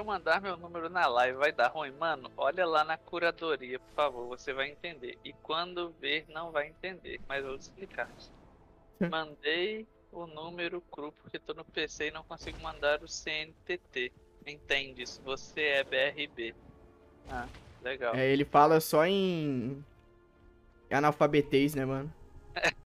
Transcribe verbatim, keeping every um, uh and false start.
eu mandar meu número na live vai dar ruim? Mano, olha lá na curadoria, por favor, você vai entender. E quando ver, não vai entender, mas eu vou te explicar. Mandei o número cru porque tô no P C e não consigo mandar o C N T T. Entende? Se você é B R B. Ah, legal. É, ele fala só em analfabetês, né, mano?